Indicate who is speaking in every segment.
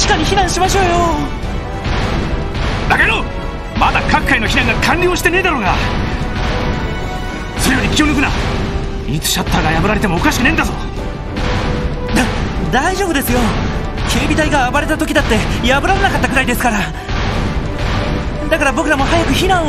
Speaker 1: 地下に避難しましょうよ。
Speaker 2: バカ野郎、まだ各界の避難が完了してねえだろうが。それより気を抜くな。いつシャッターが破られてもおかしくねえんだぞ。
Speaker 1: 大丈夫ですよ。警備隊が暴れた時だって破られなかったくらいですから。だから僕らも早く避難を。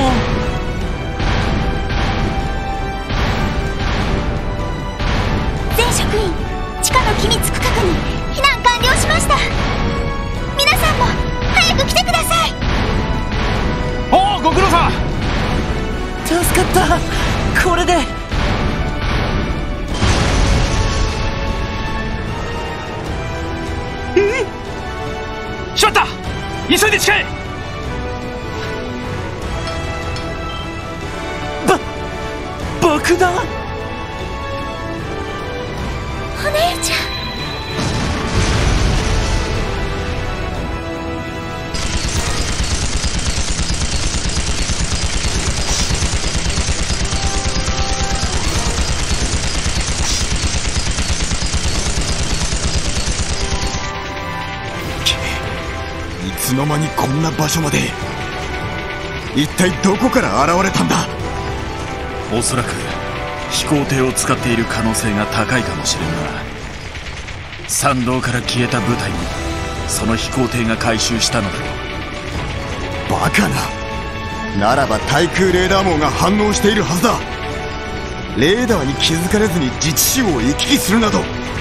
Speaker 3: 全職員、地下の機密区画に避難完了しました。皆さんも早く来てください。
Speaker 2: おお、ご苦労さん。
Speaker 1: 助かった。これで
Speaker 2: しまった、急いで地下へ。
Speaker 1: 爆弾。
Speaker 3: お姉ちゃん。
Speaker 4: いつの間にこんな場所まで。一体どこから現れたんだ。
Speaker 5: おそらく飛行艇を使っている可能性が高いかもしれんな。参道から消えた部隊にその飛行艇が回収したのだろう。
Speaker 4: バカな。ならば対空レーダー網が反応しているはずだ。レーダーに気づかれずに自治州を行き来するなど。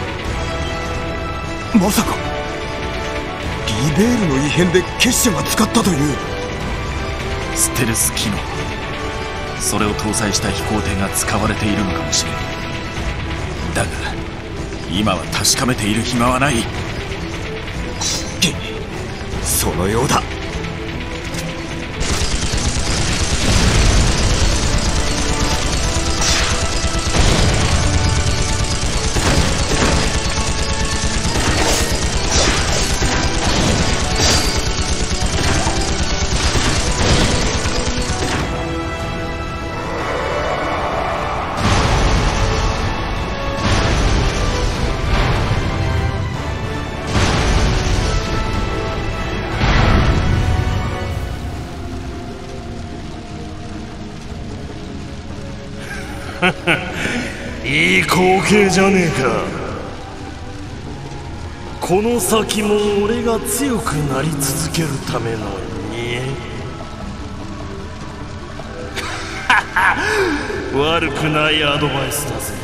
Speaker 4: まさかリベールの異変で結社が使ったという。
Speaker 5: ステルス機能、それを搭載した飛行艇が使われているのかもしれん。だが今は確かめている暇はない。
Speaker 4: そのようだ。
Speaker 6: いい光景じゃねえか。この先も俺が強くなり続けるための煮え。悪くないアドバイスだぜ。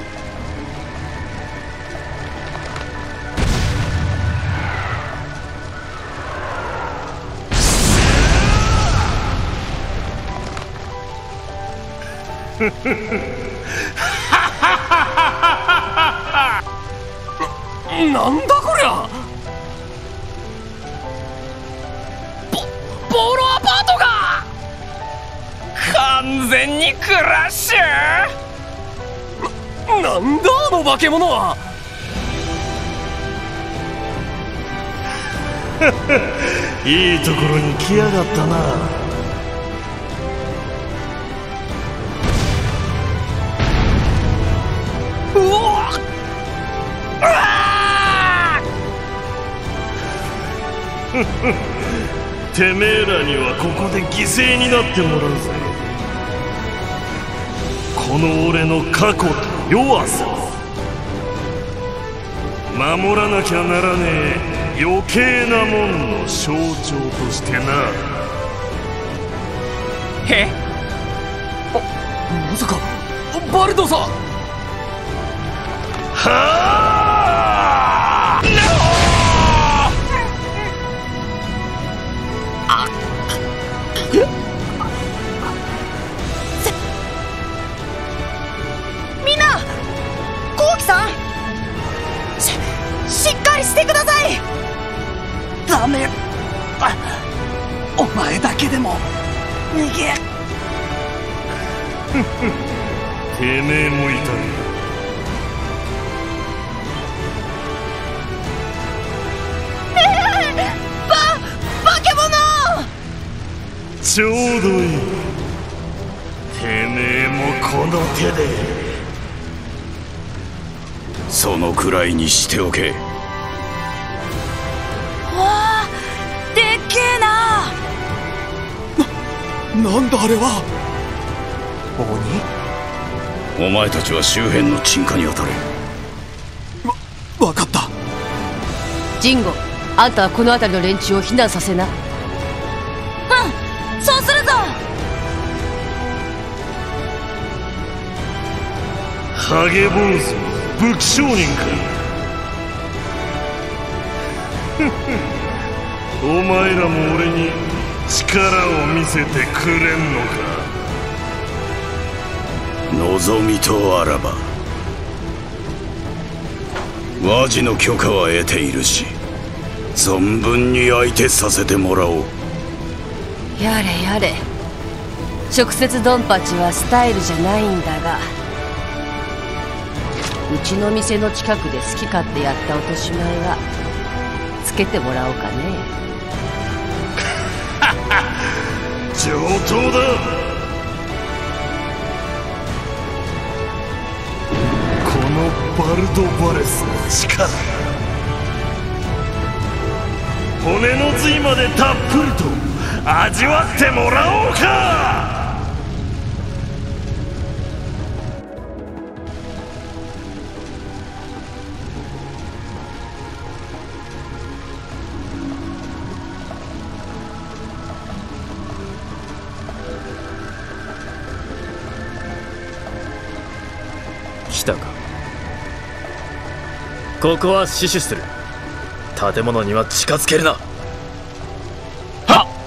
Speaker 7: なんだこりゃ。ボーロアパートが完全にクラッシュ。なんだあの化け物は。
Speaker 6: いいところに来やがったな。てめえらにはここで犠牲になってもらうぜ。この俺の過去と弱さ守らなきゃならねえ余計なもんの象徴としてな。
Speaker 7: え？まさかバルドさん。
Speaker 6: はあ！
Speaker 3: みんな、コウキさん、しっかりしてください。
Speaker 1: ダメ。お前だけでも逃げ。
Speaker 6: てめえもいたね。
Speaker 3: 化け物。
Speaker 6: ちょうどいい。てめえもこの手で。
Speaker 8: そのくらいにしておけ。
Speaker 3: わあ。
Speaker 4: なんだあれは。
Speaker 8: お前たちは周辺の鎮火に当たれ。
Speaker 4: わかった。
Speaker 9: ジンゴ、あんたはこの辺りの連中を避難させな。
Speaker 3: そうするぞ。
Speaker 6: ハゲ坊主武器商人か。お前らも俺に力を見せてくれんのか。
Speaker 8: 望みとあらば和事の許可は得ているし、存分に相手させてもらおう。
Speaker 9: やれやれ、直接ドンパチはスタイルじゃないんだが、うちの店の近くで好き勝手やった落とし前はつけてもらおうかね。
Speaker 6: 上等だ。このバルドバレスの力、骨の髄までたっぷりと味わってもらおうか。
Speaker 10: 来たか。ここは死守する。建物には近づけるな。はっ。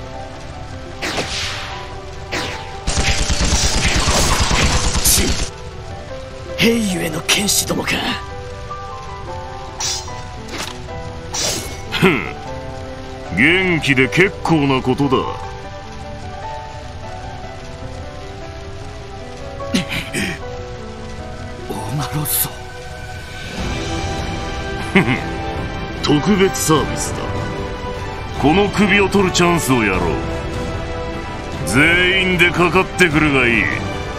Speaker 7: 兵ゆえの剣士どもか。
Speaker 6: 元気で結構なことだ。
Speaker 7: ロッソ
Speaker 6: 特別サービスだ。この首を取るチャンスをやろう。全員でかかってくるがいい。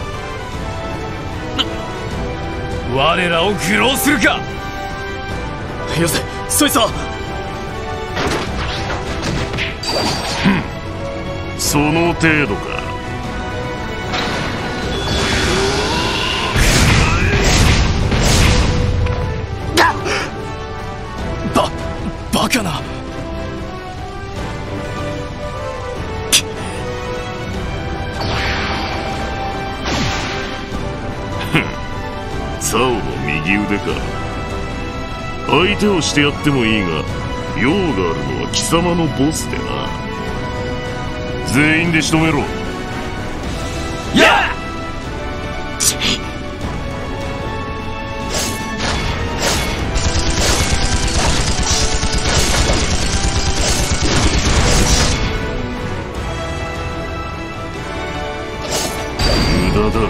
Speaker 7: 我らを愚弄するか。
Speaker 10: よせ、そいつは。
Speaker 6: その程度か。
Speaker 10: バカな。
Speaker 6: ザオの右腕か。相手をしてやってもいいが、用があるのは貴様のボスでな。全員で仕留めろ。
Speaker 7: やっ。
Speaker 6: 無駄だ。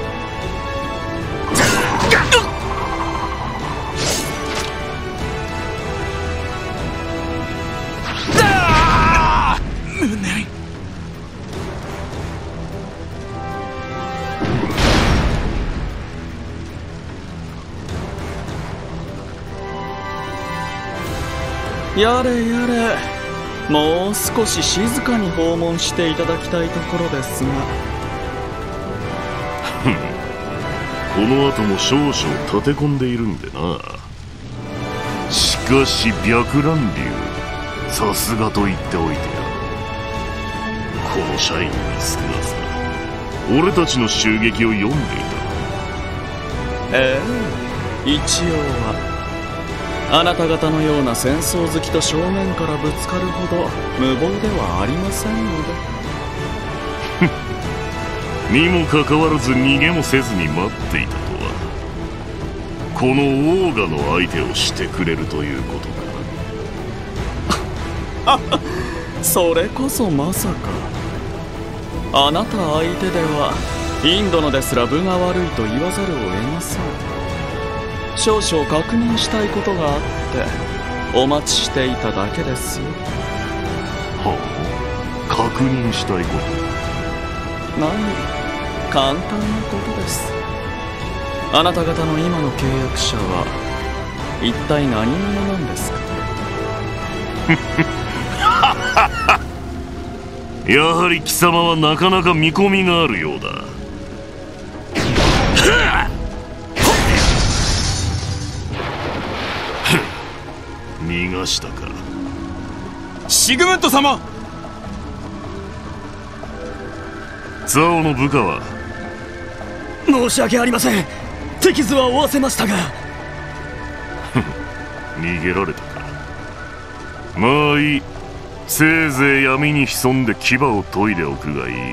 Speaker 11: やれやれ、もう少し静かに訪問していただきたいところですが。
Speaker 6: この後も少々立て込んでいるんでな。しかし白蘭流、さすがと言っておいてやる。この社員の少なさ、俺たちの襲撃を読んでいた。
Speaker 11: 一応は。あなた方のような戦争好きと正面からぶつかるほど無謀ではありませんの
Speaker 6: で。にもかかわらず逃げもせずに待っていたとは、このオーガの相手をしてくれるということか。
Speaker 11: それこそまさか。あなた相手ではインドのですら分が悪いと言わざるを得ません。少々確認したいことがあってお待ちしていただけですよ。
Speaker 6: はあ、確認したいこと。
Speaker 11: 何、簡単なことです。あなた方の今の契約者は一体何者なんですか。
Speaker 6: やはり貴様はなかなか見込みがあるようだ。逃がしたか。
Speaker 11: シグムント様。
Speaker 6: ザオの部下は？
Speaker 7: 申し訳ありません。手傷は負わせましたが。
Speaker 6: 逃げられたか。まあいい。せいぜい闇に潜んで牙を研いでおくがいい。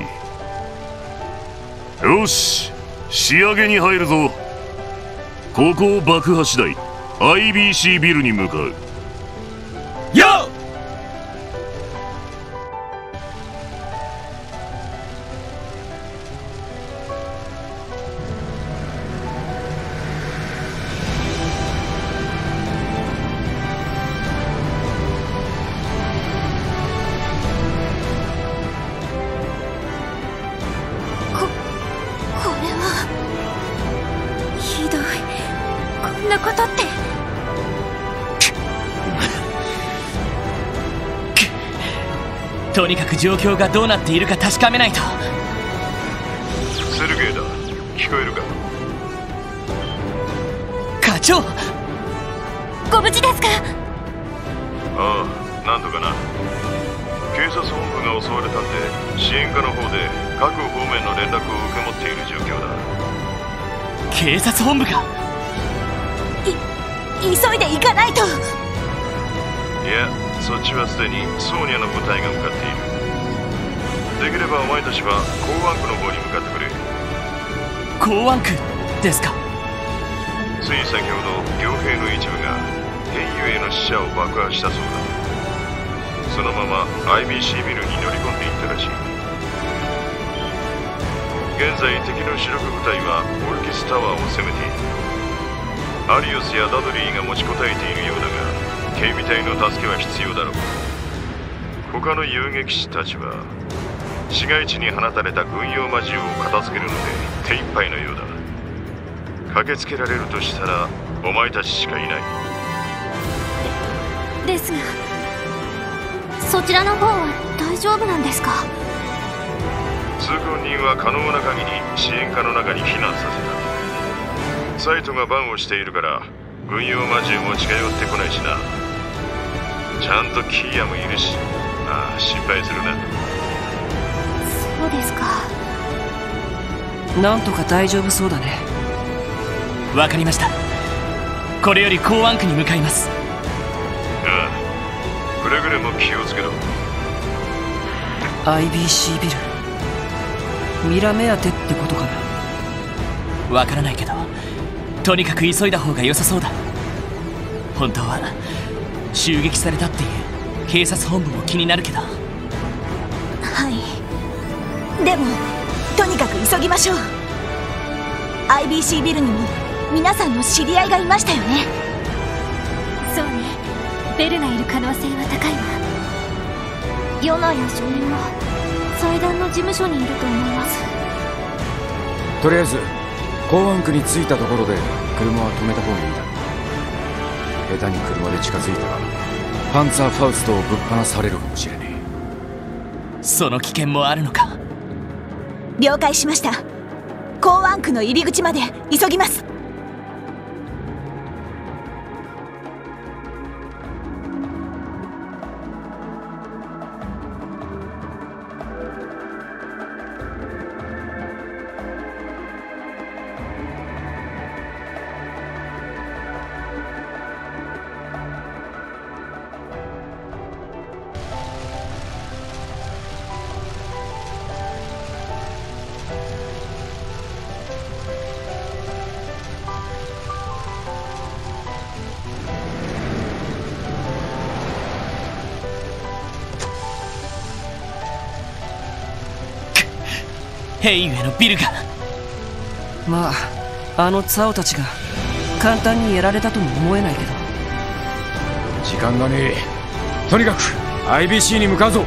Speaker 6: よし、仕上げに入るぞ。ここを爆破次第 IBC ビルに向かう。
Speaker 11: やっ！
Speaker 1: とにかく状況がどうなっているか確かめないと。
Speaker 12: セルゲイだ。聞こえるか？
Speaker 1: 課長、
Speaker 3: ご無事ですか？
Speaker 12: ああ、なんとかな。警察本部が襲われたんで、支援課の方で各方面の連絡を受け持っている状況だ。
Speaker 1: 警察本部か？
Speaker 3: 急いで行かないと。
Speaker 12: いや、そっちはすでにソーニャの部隊が向かっている。できればお前たちは港湾区の方に向かってくれ。
Speaker 1: 港湾区ですか？
Speaker 12: つい先ほど傭兵の一部がヘイユへの死者を爆破したそうだ。そのまま IBC ビルに乗り込んでいったらしい。現在敵の主力部隊はオルキスタワーを攻めている。アリオスやダドリーが持ちこたえているようだが、警備隊の助けは必要だろう。他の遊撃士たちは市街地に放たれた軍用魔獣を片付けるので手一杯のようだ。駆けつけられるとしたらお前たちしかいない。
Speaker 3: ですが、そちらの方は大丈夫なんですか？
Speaker 12: 通行人は可能な限り支援課の中に避難させた。サイトがバンをしているから軍用魔獣も近寄ってこないしな。ちゃんとキーヤもいるし、ああ、心配するな。
Speaker 3: そうですか。
Speaker 1: なんとか大丈夫そうだね。わかりました。これより港湾区に向かいます。
Speaker 12: ああ、くれぐれも気をつけろ。
Speaker 1: IBC ビル、ミラ目当てってことかな。わからないけど、とにかく急いだ方が良さそうだ。本当は襲撃されたっていう警察本部も気になるけど。
Speaker 3: はい、でもとにかく急ぎましょう。 IBC ビルにも皆さんの知り合いがいましたよね。そうね、ベルがいる可能性は高いわ。ヨナや主任も祭壇の事務所にいると思います。
Speaker 13: とりあえず港湾区に着いたところで車は止めた方がいいだろう。下手に車で近づいたらパンツァーファウストをぶっ放されるかもしれね
Speaker 1: え。その危険もあるのか。
Speaker 3: 了解しました。港湾区の入り口まで急ぎます。
Speaker 1: ヘイユへのビルが。まあ、あのツァオたちが簡単にやられたとも思えないけど。
Speaker 13: 時間がねえ。とにかく IBC に向かうぞ。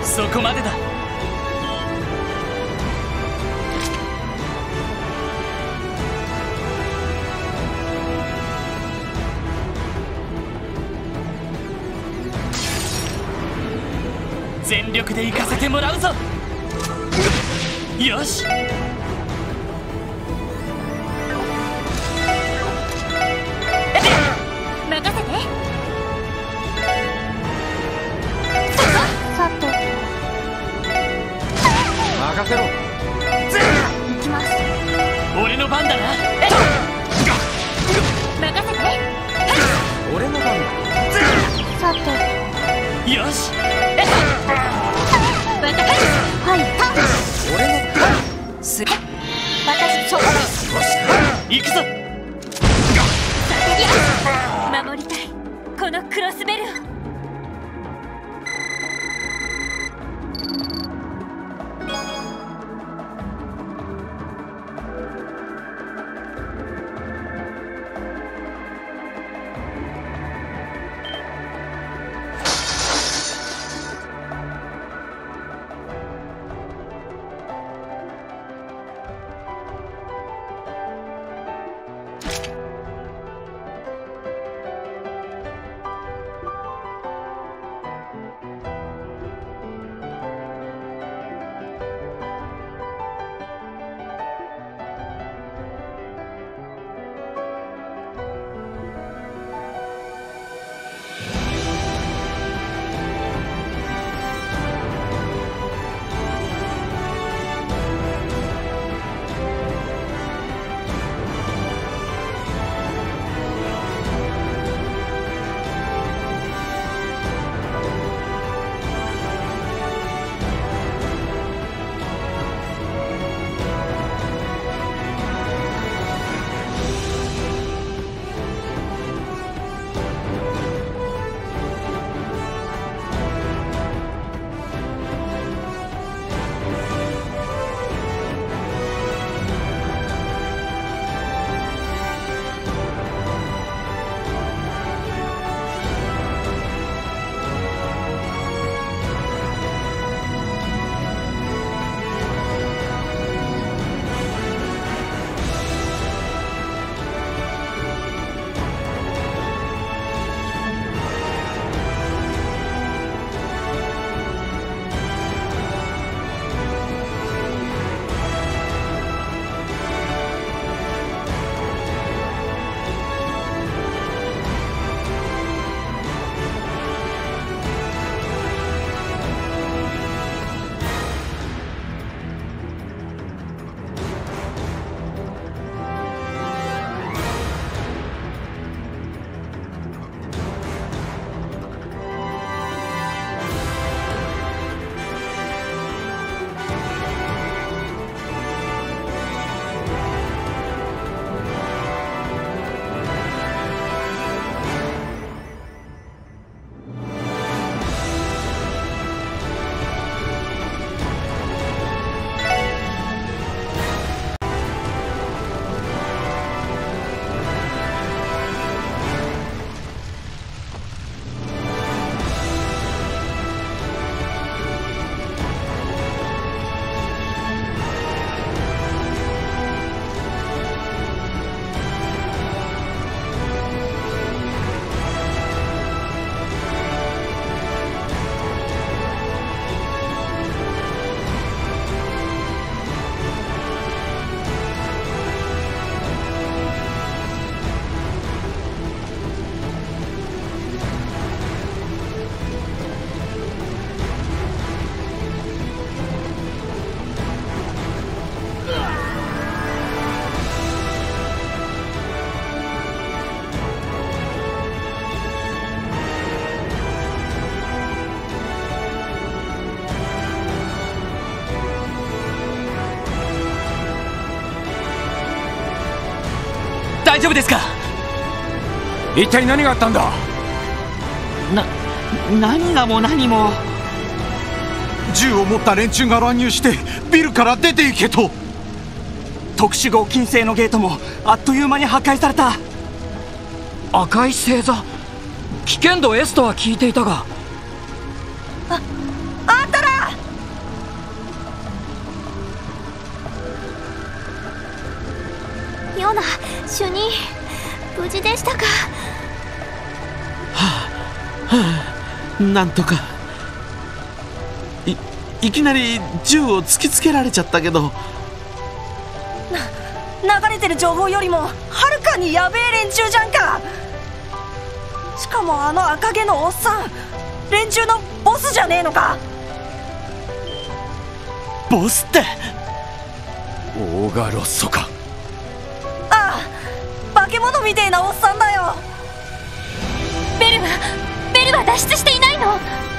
Speaker 1: そこまでだ。全力で行かせてもらうぞ。よし。
Speaker 3: 任せて。さて
Speaker 13: 任せろ。
Speaker 3: 行きます。
Speaker 1: 俺の番だな。
Speaker 3: 任せて。
Speaker 13: 俺の番だ。
Speaker 3: さて
Speaker 1: よし。
Speaker 3: はい、
Speaker 13: 俺の
Speaker 3: 私そこです。
Speaker 1: 行くぞ。
Speaker 3: 守りたいこのクロスベルを。
Speaker 1: 大丈夫ですか？
Speaker 13: 一体何があったんだ？
Speaker 7: 何がも何も。
Speaker 14: 銃を持った連中が乱入してビルから出て行けと。
Speaker 7: 特殊号金星のゲートもあっという間に破壊された。
Speaker 11: 赤い星座、危険度 S とは聞いていたが。
Speaker 3: あんたら
Speaker 15: ような。主任、無事でしたか？
Speaker 16: なんとか。いきなり銃を突きつけられちゃったけど。
Speaker 17: 流れてる情報よりもはるかにやべえ連中じゃんか。しかもあの赤毛のおっさん、連中のボスじゃねえのか？
Speaker 1: ボスって
Speaker 13: オーガロッソか。
Speaker 17: ああ、化け物みてえなおっさんだよ。
Speaker 15: ベルは脱出していないの？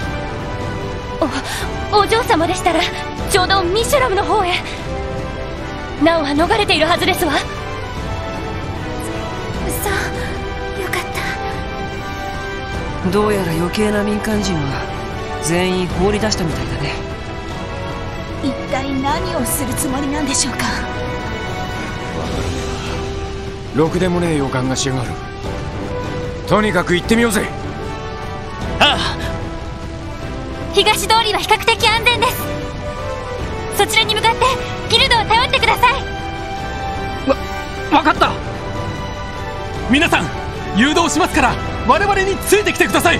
Speaker 15: お嬢様でしたらちょうどミシュラムの方へ。ナオは逃れているはずですわ。そう、よかった。
Speaker 7: どうやら余計な民間人は全員放り出したみたいだね。
Speaker 3: 一体何をするつもりなんでしょうか。
Speaker 13: ろくでもねえ予感がしやがる。とにかく行ってみようぜ。
Speaker 1: ああ、
Speaker 15: 東通りは比較的安全です。そちらに向かってギルドを頼ってください。
Speaker 2: わかった。皆さん誘導しますから我々についてきてください。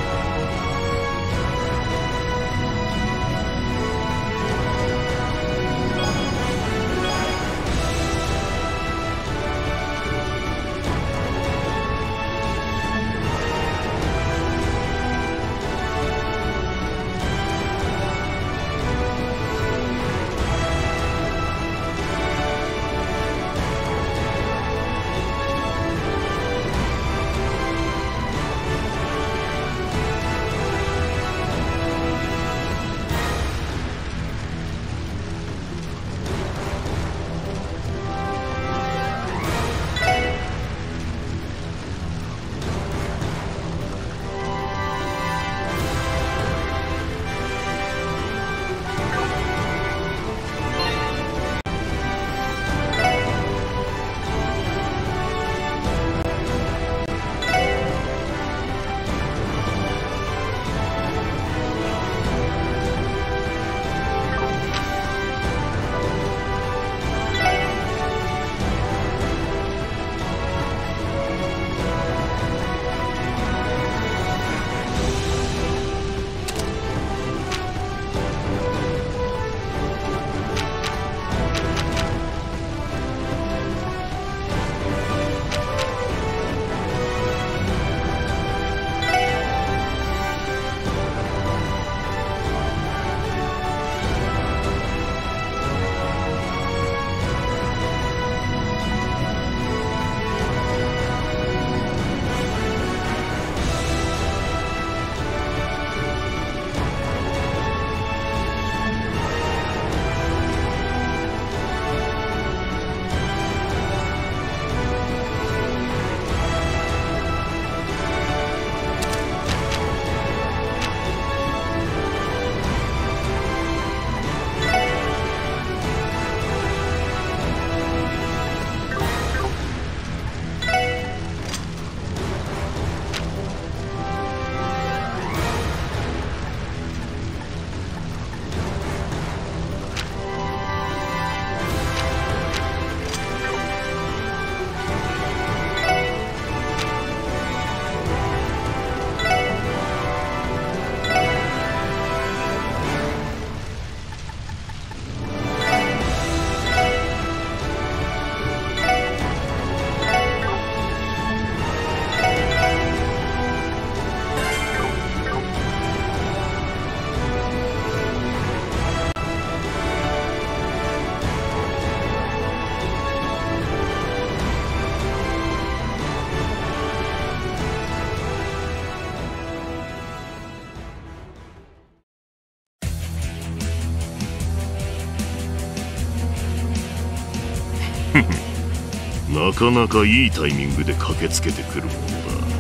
Speaker 6: なかなかいいタイミングで駆けつけてくるものだ。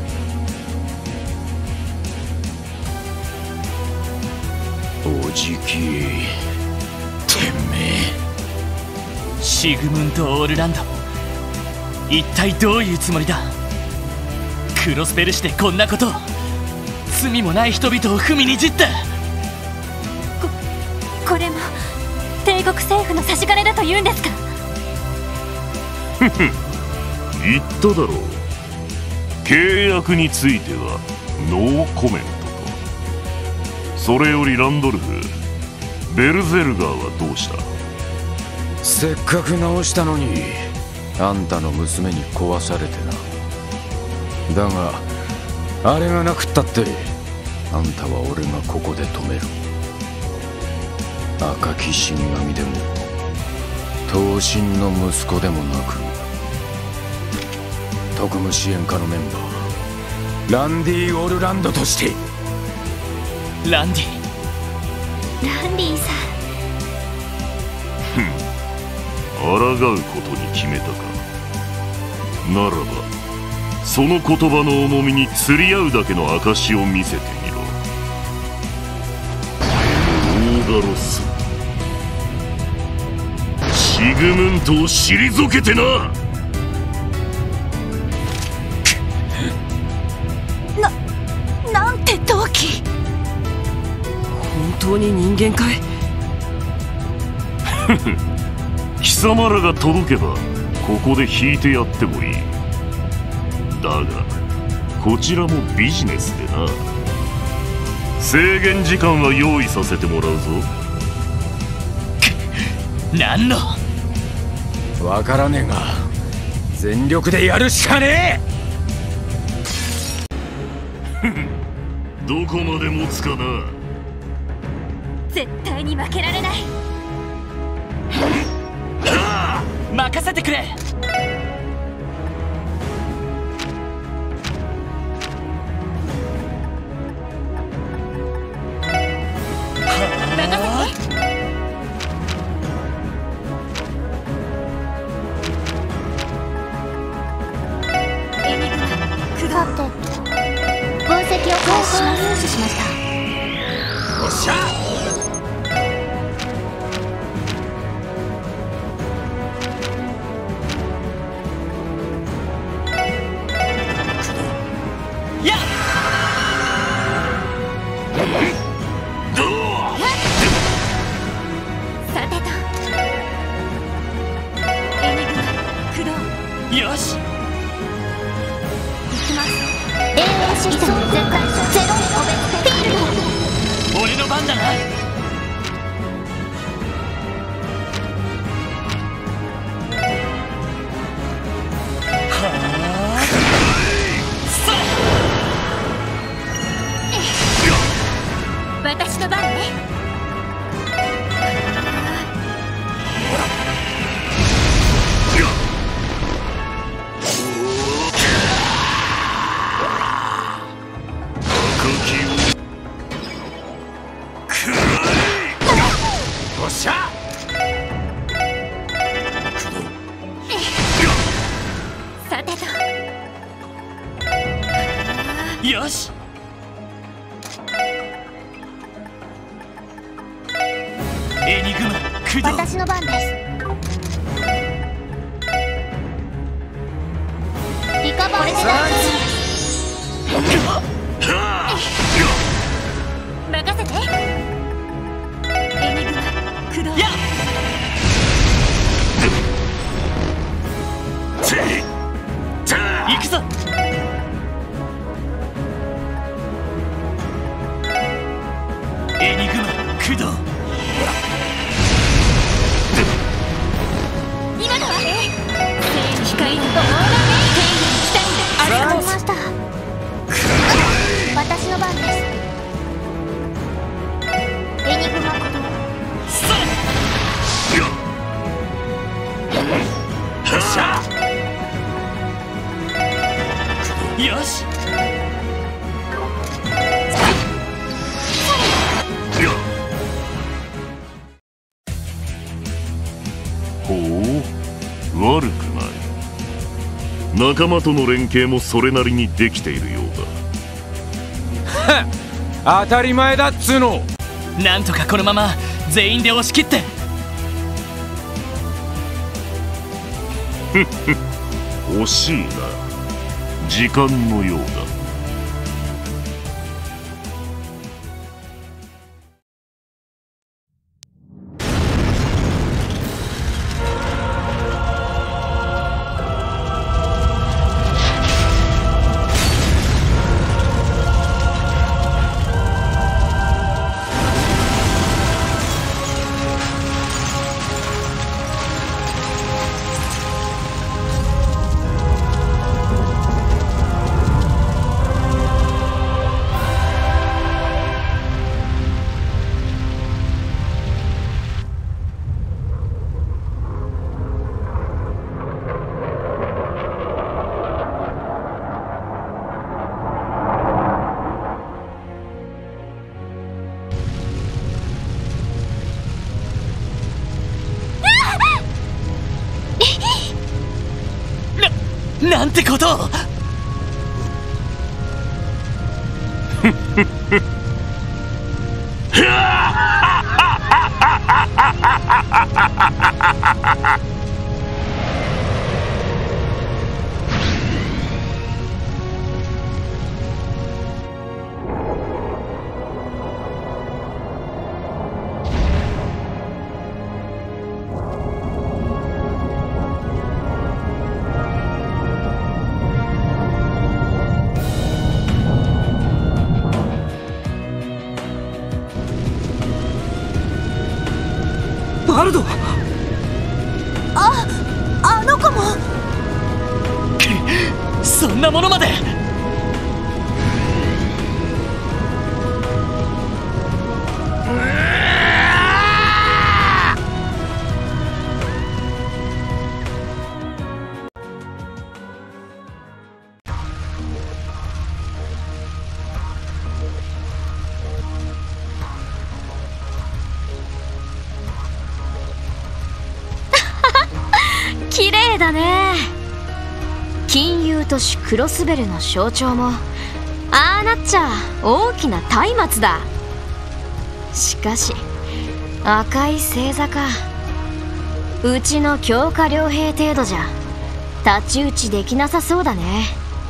Speaker 8: おじき、てめえ。
Speaker 1: シグムント・オールランド、一体どういうつもりだ。クロスペルシでこんなことを、罪もない人々を踏みにじって。
Speaker 15: これも帝国政府の差し金だと言うんですか？
Speaker 6: 言っただろう。契約についてはノーコメントと。それよりランドルフ、ベルゼルガーはどうした？
Speaker 13: せっかく直したのにあんたの娘に壊されてな。だがあれがなくったってあんたは俺がここで止める。赤き死神でも闘神の息子でもなく、特務支援課のメンバーランディ・オルランドとして。
Speaker 1: ランディ
Speaker 15: さん。
Speaker 6: 抗うことに決めたか。ならばその言葉の重みに釣り合うだけの証を見せてみろ。オーガロス、シグムントを退けてな。
Speaker 3: なんて同期。
Speaker 7: 本当に人間かい？
Speaker 6: 貴様らが届けばここで引いてやってもいい。だがこちらもビジネスでな。制限時間は用意させてもらうぞ。
Speaker 1: 何の？
Speaker 13: わからねえが全力でやるしかね
Speaker 6: え。どこまで持つかな。
Speaker 15: 絶対に負けられない。
Speaker 1: 任せてくれ。
Speaker 15: よし。行きます。AO システム全開。ゼロオベスフィールド。
Speaker 1: 俺の番だな。
Speaker 15: 私の番ね。さてと。
Speaker 1: よし。エニグマ駆動。
Speaker 15: 私の番です。リカバーして任せて。エニグマ駆動。
Speaker 1: 行くぞ。エニグマ駆動。
Speaker 15: 今のは機械の動画で手入れしたいんだ。ありがとうございました。私の番です。エニグマ駆動。
Speaker 1: よっしゃ。よし。
Speaker 6: ほう、悪くない。仲間との連携もそれなりにできているよう
Speaker 13: だ。当たり前だっつうの。
Speaker 1: なんとかこのまま全員で押し切って。
Speaker 6: 惜しいな。時間のようだ。
Speaker 1: なんてことを。
Speaker 7: バルド。
Speaker 3: あの子も。
Speaker 1: そんなものまで。
Speaker 15: 綺麗だね。金融都市クロスベルの象徴もああなっちゃ大きな松明だ。しかし赤い星座か。うちの強化傭兵程度じゃ太刀打ちできなさそうだね。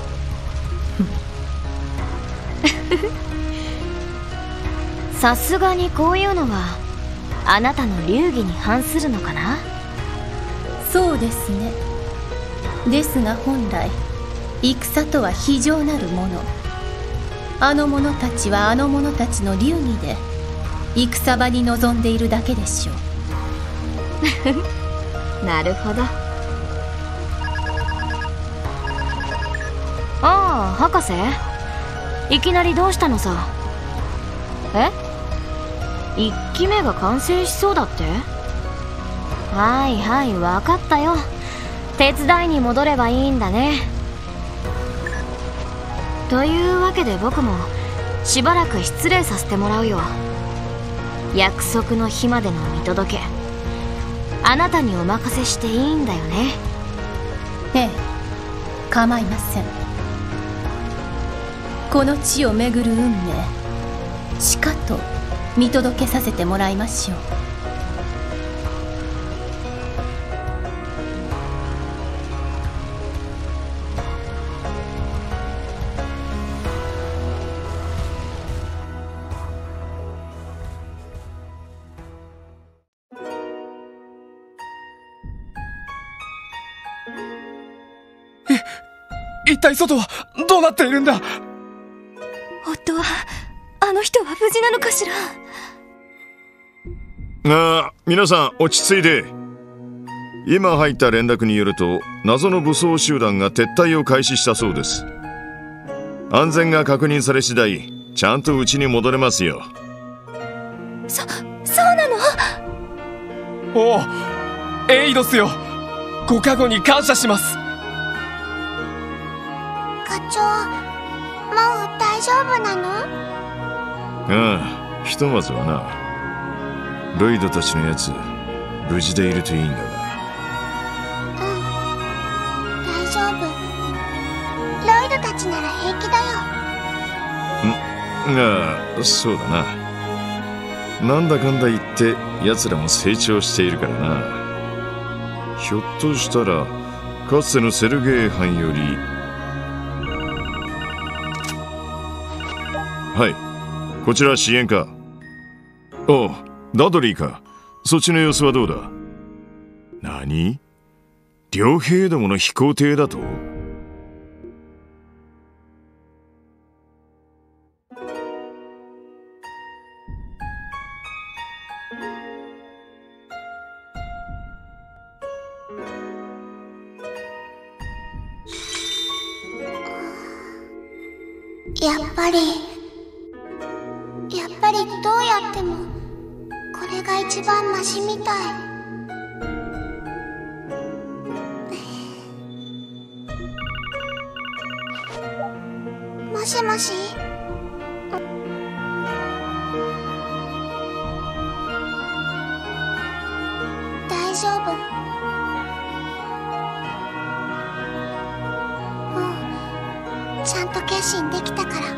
Speaker 15: さすがにこういうのはあなたの流儀に反するのかな。
Speaker 18: そうですね。ですが本来戦とは非常なるもの。あの者たちはあの者たちの流儀で戦場に臨んでいるだけでしょ
Speaker 15: う。なるほど。ああ、博士、いきなりどうしたのさ。1機目が完成しそうだって。はいはい、分かったよ。手伝いに戻ればいいんだね。というわけで僕もしばらく失礼させてもらうよ。約束の日までの見届け、あなたにお任せしていいんだよね。
Speaker 18: ええ、構いません。この地を巡る運命、しかと見届けさせてもらいましょう。
Speaker 7: 一体外はどうなっているんだ。
Speaker 3: 夫は、あの人は無事なのかしら。
Speaker 6: 皆さん落ち着いて。今入った連絡によると謎の武装集団が撤退を開始したそうです。安全が確認され次第ちゃんと家に戻れますよ。
Speaker 3: そうなの？
Speaker 7: おお、エイドスよ、ご加護に感謝します。
Speaker 15: 課長、もう大丈夫なの？
Speaker 6: ああ、ひとまずはな。ロイドたちのやつ無事でいるといいんだが。
Speaker 15: 大丈夫。ロイドたちなら平気だ
Speaker 6: よ。そうだな。なんだかんだ言って奴らも成長しているからな。ひょっとしたらかつてのセルゲー班より。はい、こちら支援課。おう、ダドリーか。そっちの様子はどうだ。何？両兵どもの飛行艇だと？
Speaker 15: やっぱりどうやってもこれが一番マシみたい。もしもし？大丈夫？
Speaker 19: 改心できたから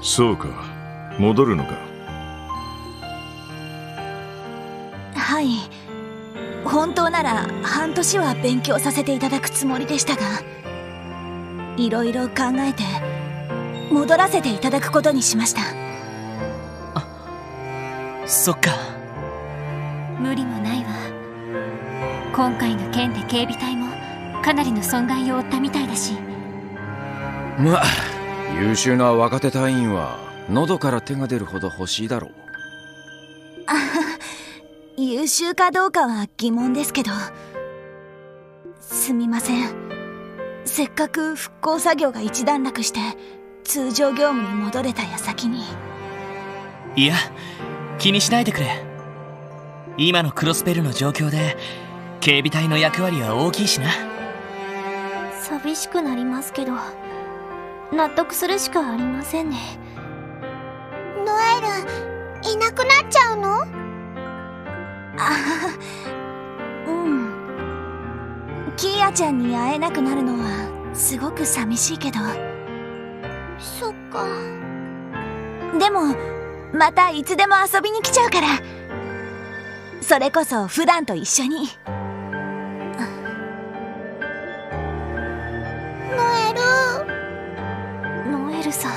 Speaker 6: そうか、戻るのか。
Speaker 3: はい、本当なら半年は勉強させていただくつもりでしたが、いろいろ考えて戻らせていただくことにしました。
Speaker 1: そっか。
Speaker 15: 無理もないわ。今回の件で警備隊もかなりの損害を負ったみたいだし。
Speaker 13: まあ優秀な若手隊員は喉から手が出るほど欲しいだろう。
Speaker 3: 優秀かどうかは疑問ですけど。すみません、せっかく復興作業が一段落して通常業務に戻れた矢先に。
Speaker 1: いや、気にしないでくれ。今のクロスベルの状況で警備隊の役割は大きいしな。
Speaker 15: 寂しくなりますけど、納得するしかありませんね。
Speaker 3: ノエル、いなくなっちゃうの？うん。キーヤちゃんに会えなくなるのはすごく寂しいけど。そっか。でもまたいつでも遊びに来ちゃうから。それこそ普段と一緒に。ノエルさん。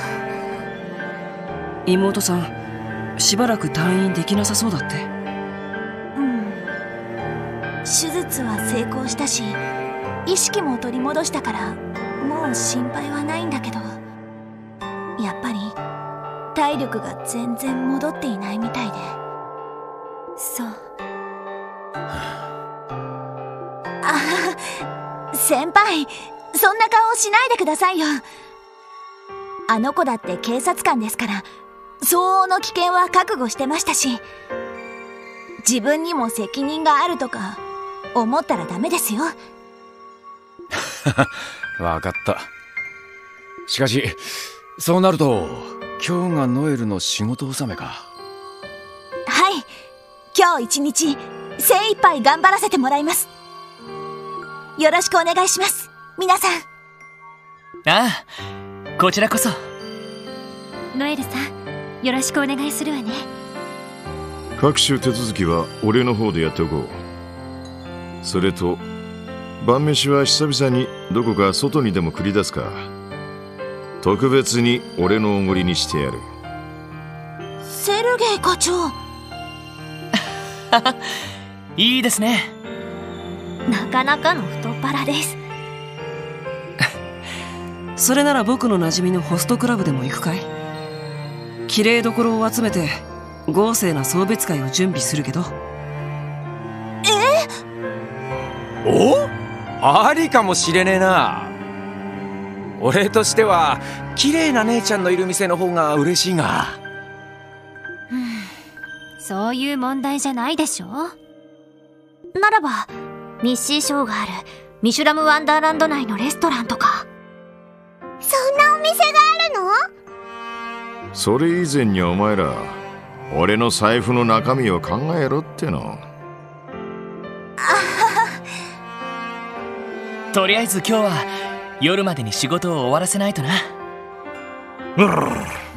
Speaker 19: 妹さん、しばらく退院できなさそうだって。
Speaker 3: うん。手術は成功したし、意識も取り戻したからもう心配はないんだけど、やっぱり体力が全然戻っていないみたいで。そう。先輩、そんな顔しないでくださいよ。あの子だって警察官ですから、相応の危険は覚悟してましたし、自分にも責任があるとか思ったらダメですよ。
Speaker 13: わかった。しかしそうなると今日がノエルの仕事納めか。
Speaker 3: はい、今日一日精一杯頑張らせてもらいます。よろしくお願いします、皆さん。
Speaker 1: ああ、こちらこそ。
Speaker 15: ノエルさん、よろしくお願いするわね。
Speaker 6: 各種手続きは俺の方でやっておこう。それと晩飯は久々にどこか外にでも繰り出すか。特別に俺のおごりにしてやる。
Speaker 3: セルゲイ課長。
Speaker 1: いいですね。
Speaker 15: なかなかの太っ腹です。
Speaker 19: それなら僕の馴染みのホストクラブでも行くかい？綺麗どころを集めて豪勢な送別会を準備するけど。
Speaker 13: お？ありかもしれねえな。俺としては綺麗な姉ちゃんのいる店の方が嬉しいが。
Speaker 15: そういう問題じゃないでしょ。ならばミッシーショーがあるミシュラムワンダーランド内のレストランとか。
Speaker 3: そんなお店があるの？
Speaker 6: それ以前にお前ら俺の財布の中身を考えろっての。
Speaker 1: とりあえず今日は夜までに仕事を終わらせないとな。